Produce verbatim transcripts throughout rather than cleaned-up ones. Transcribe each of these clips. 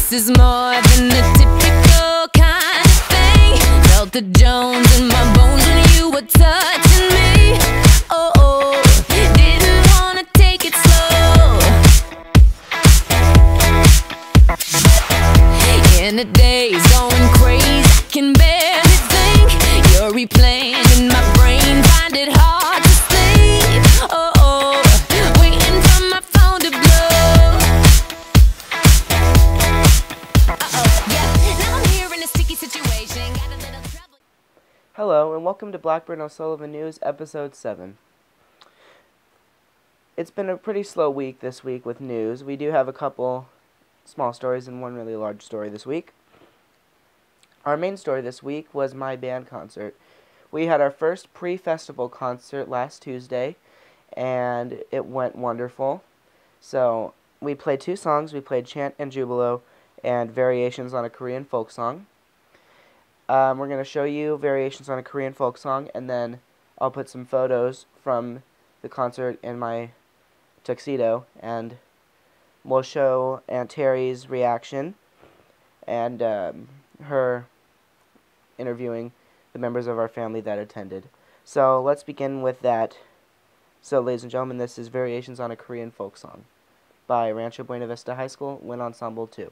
This is more than a typical kind of thing. Felt the Jones in my bones when you were touching me. Oh, oh, didn't wanna take it slow. In the days going crazy, I can barely think. You're replaying in my brain, find it hard to sleep. Oh, oh, waiting for my phone to blow. Uh-oh, yeah, now I'm here in a sticky situation. Got a little trouble. Hello, and welcome to Blackburn O'Sullivan News, Episode seven. It's been a pretty slow week this week with news. We do have a couple small stories and one really large story this week. Our main story this week was my band concert. We had our first pre-festival concert last Tuesday, and it went wonderful. So, we played two songs. We played Chant and Jubilo and Variations on a Korean Folk Song. Um, we're going to show you Variations on a Korean Folk Song, and then I'll put some photos from the concert in my tuxedo, and we'll show Aunt Terry's reaction and um, her interviewing the members of our family that attended. So let's begin with that. So ladies and gentlemen, this is Variations on a Korean Folk Song by Rancho Buena Vista High School Wind Ensemble two.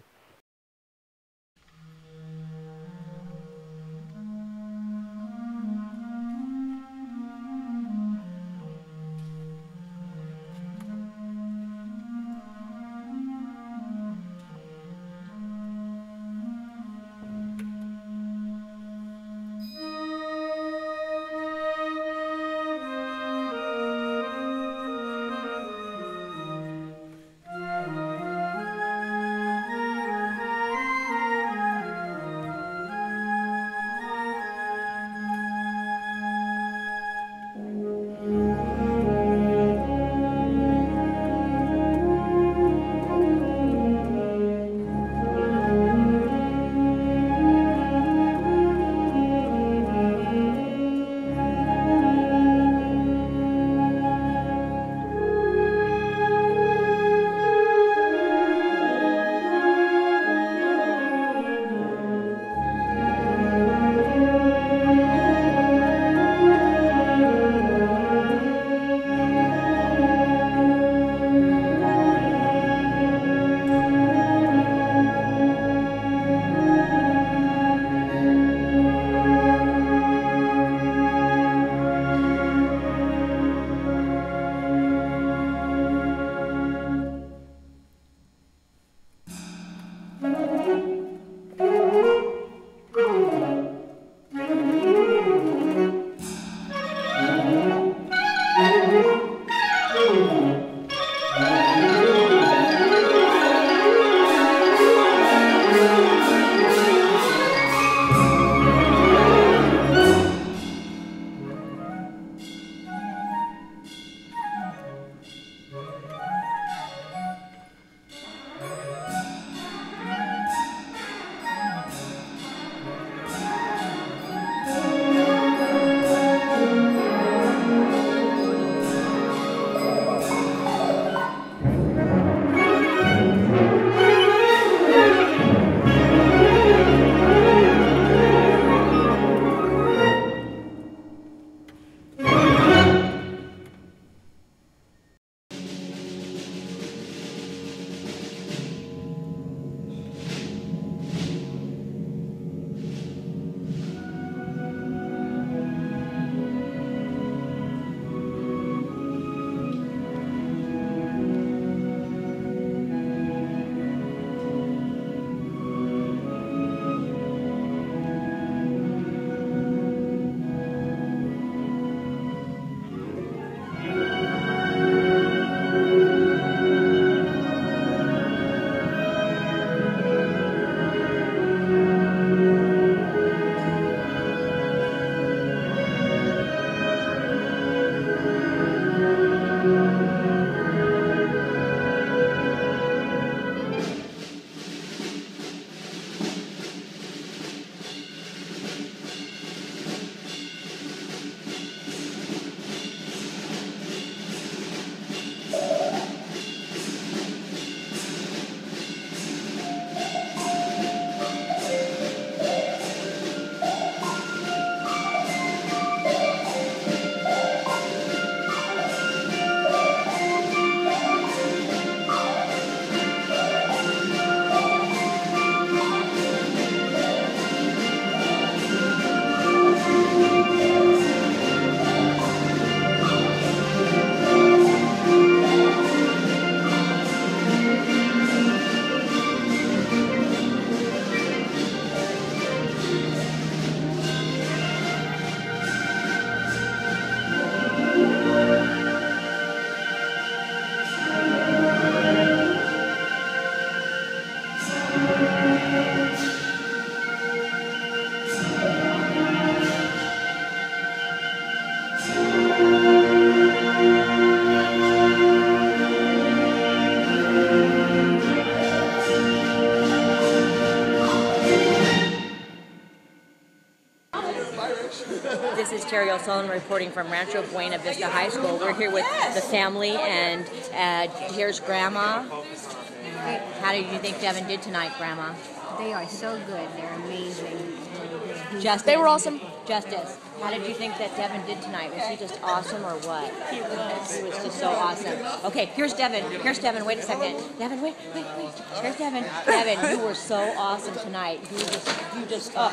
This is Terry O'Sullivan reporting from Rancho Buena Vista High School. We're here with the family, and uh, here's Grandma. How did you think Devin did tonight, Grandma? They are so good. They're amazing. Justice. They were awesome. Justice. How did you think that Devin did tonight? Was he just awesome or what? He was. He was just so awesome. Okay, here's Devin. Here's Devin. Wait a second. Devin, wait, wait, wait. Here's Devin. Devin, you were so awesome tonight. You just, you just, oh.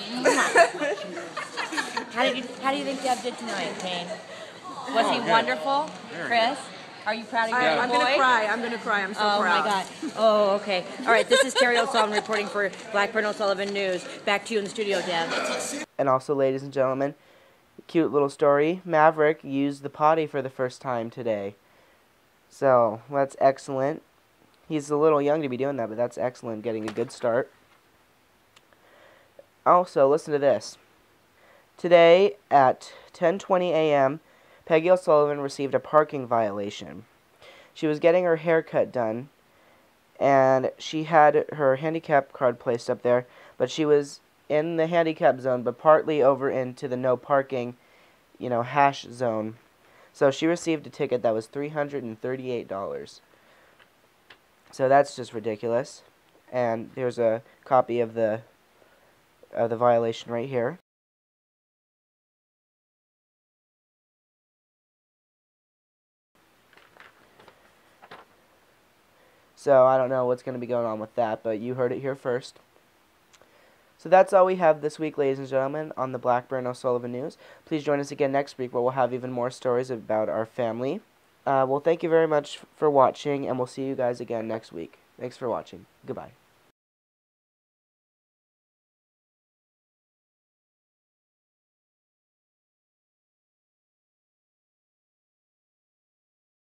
How did you, how do you think Dev did tonight, Kane? Was he wonderful? Chris? Are you proud of your I, I'm boy? going to cry. I'm going to cry. I'm so oh proud. Oh, my God. Oh, okay. All right, this is Terry O'Sullivan reporting for Blackburn O'Sullivan News. Back to you in the studio, Dev. And also, ladies and gentlemen, cute little story. Maverick used the potty for the first time today. So, that's excellent. He's a little young to be doing that, but that's excellent. Getting a good start. Also, listen to this. Today at ten twenty a m, Peggy O'Sullivan received a parking violation. She was getting her haircut done, and she had her handicap card placed up there, but she was in the handicap zone, but partly over into the no parking, you know, hash zone. So she received a ticket that was three hundred thirty-eight dollars. So that's just ridiculous. And there's a copy of the of the violation right here. So I don't know what's going to be going on with that, but you heard it here first. So that's all we have this week, ladies and gentlemen, on the Blackburn O'Sullivan News. Please join us again next week, where we'll have even more stories about our family. Uh, well, thank you very much for watching, and we'll see you guys again next week. Thanks for watching. Goodbye.